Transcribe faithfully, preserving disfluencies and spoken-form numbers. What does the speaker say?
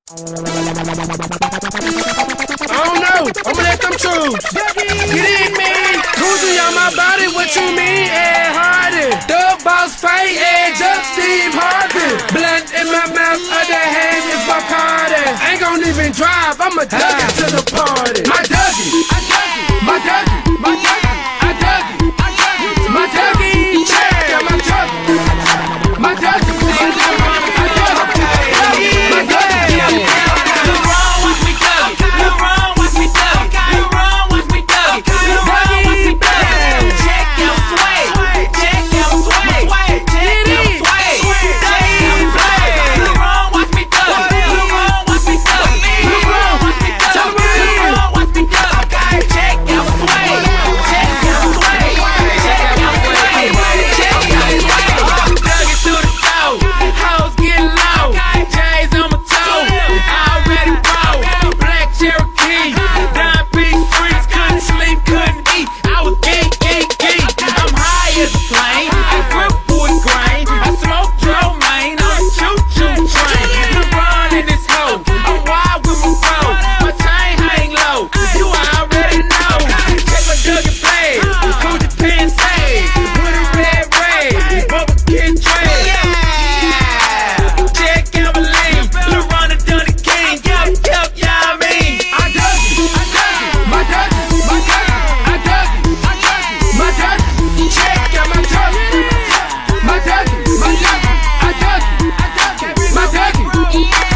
don't know, I'ma let them choose. Get in me, cruising on my body, what you mean, Ed Hardy? Dub Boss Fight, Ed Just Steve Harvey. Blunt in my mouth, other hand is my party. Ain't gon' even drive, I'ma dug it to the party. My Dougie, my Dougie, my Dougie, I dug it, my Dougie, yeah, my Dougie, my Dougie, my Dougie. My Dougie, my Dougie, I Dougie, my Dougie.